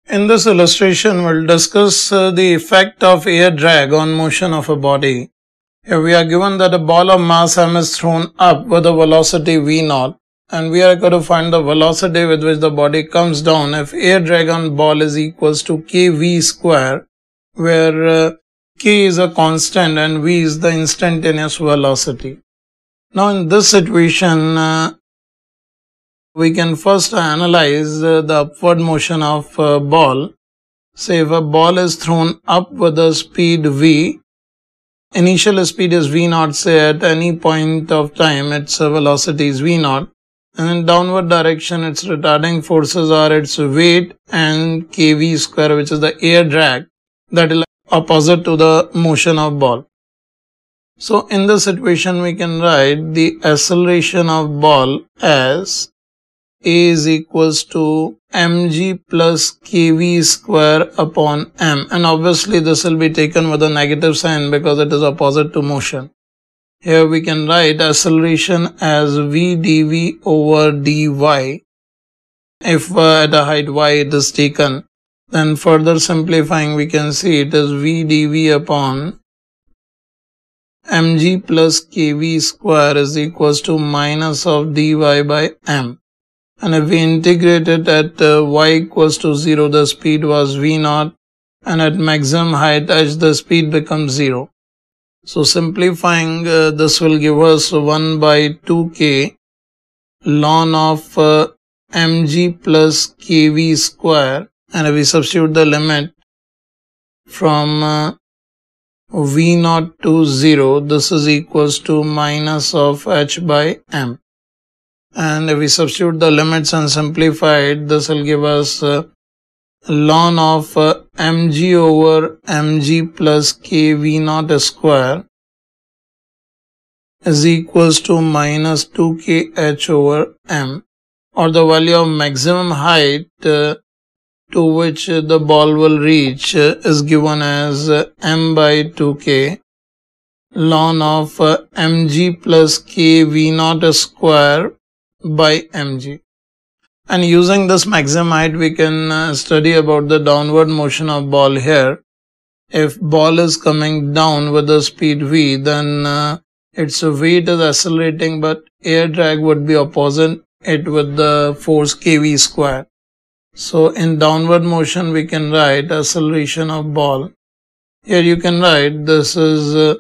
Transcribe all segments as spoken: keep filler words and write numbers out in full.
In this illustration, we'll discuss uh, the effect of air drag on motion of a body. Here we are given that a ball of mass m is thrown up with a velocity v naught, and we are going to find the velocity with which the body comes down if air drag on ball is equals to kv square, where uh, k is a constant and v is the instantaneous velocity. Now in this situation, uh, we can first analyze uh, the upward motion of a ball. Say if a ball is thrown up with a speed v, initial speed is v naught, say at any point of time its velocity is v naught, and in downward direction its retarding forces are its weight and kv square, which is the air drag that is opposite to the motion of ball. So in this situation we can write the acceleration of ball as A is equals to mg plus kv square upon m, and obviously this will be taken with a negative sign because it is opposite to motion. Here we can write acceleration as v dv over dy. If uh, at a height y it is taken, then further simplifying we can see it is v dv upon mg plus kv square is equals to minus of dy by m. And if we integrate it at uh, y equals to zero, the speed was v naught, and at maximum height h the speed becomes zero. So simplifying, uh, this will give us one by two k ln of uh, mg plus kv square, and if we substitute the limit from uh, v naught to zero, this is equals to minus of h by m. And if we substitute the limits and simplify it, this will give us uh, ln of uh, mg over mg plus kv naught square is equals to minus two k h over m, or the value of maximum height uh, to which uh, the ball will reach uh, is given as uh, m by two k ln of uh, mg plus kv naught square by mg. And using this maximum height we can uh, study about the downward motion of ball here. If ball is coming down with the speed v, then uh, its weight is accelerating, but air drag would be opposite it with the force kv square. So in downward motion we can write acceleration of ball. Here you can write this is uh,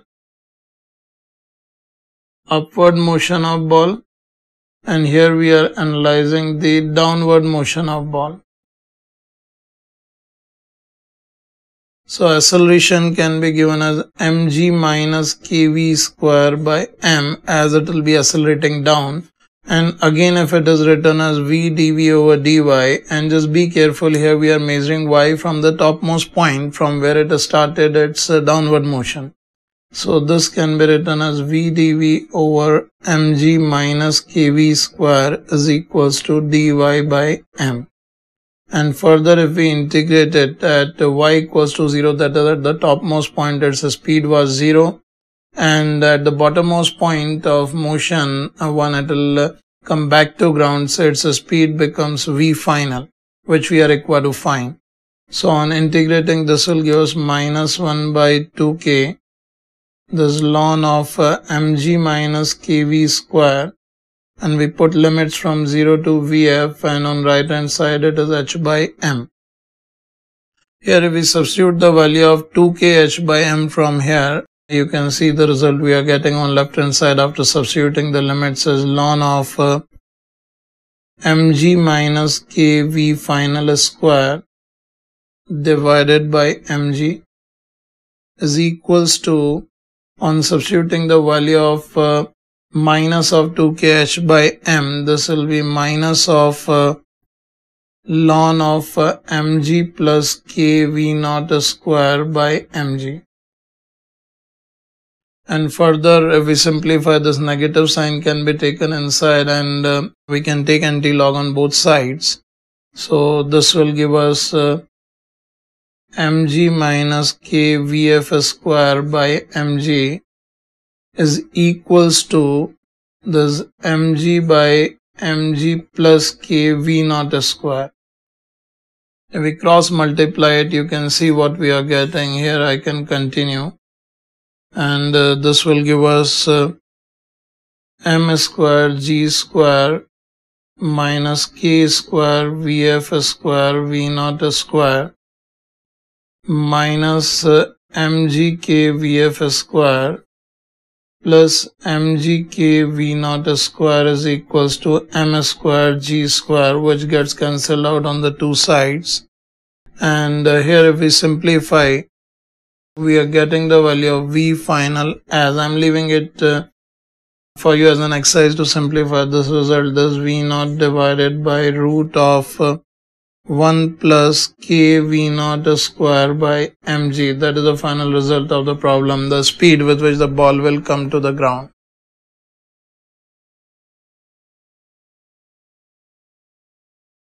upward motion of ball, and here we are analyzing the downward motion of ball. So acceleration can be given as mg minus kv square by m, as it will be accelerating down. And again if it is written as v dv over dy, and just be careful, here we are measuring y from the topmost point from where it started its uh, downward motion. So this can be written as v dv over mg minus kv square is equals to dy by m. And further if we integrate it at y equals to zero, that is at the topmost point its speed was zero, and at the bottommost point of motion uh, when it will uh, come back to ground, so its speed becomes v final, which we are required to find. So on integrating, this will give us minus one by two k this ln of uh, mg minus kv square, and we put limits from zero to vf, and on right hand side it is h by m. Here if we substitute the value of two k h by m from here, you can see the result we are getting on left hand side after substituting the limits as ln of uh, mg minus kv final square divided by mg is equals to, on substituting the value of uh, minus of two k h by m, this will be minus of uh, ln of uh, mg plus kv naught square by mg. And further if we simplify, this negative sign can be taken inside, and uh, we can take anti-log on both sides. So this will give us uh, mg minus kvf square by mg is equals to this mg by mg plus kv naught square. If we cross multiply it, you can see what we are getting here. I can continue, and uh, this will give us uh, m square g square minus k square vf square v naught square minus uh, mgk vf square plus mgk v naught square is equals to m square g square, which gets cancelled out on the two sides. And uh, here if we simplify, we are getting the value of v final, as I'm leaving it uh, for you as an exercise to simplify this result. This v naught divided by root of uh, one plus k v naught square by mg. That is the final result of the problem, the speed with which the ball will come to the ground.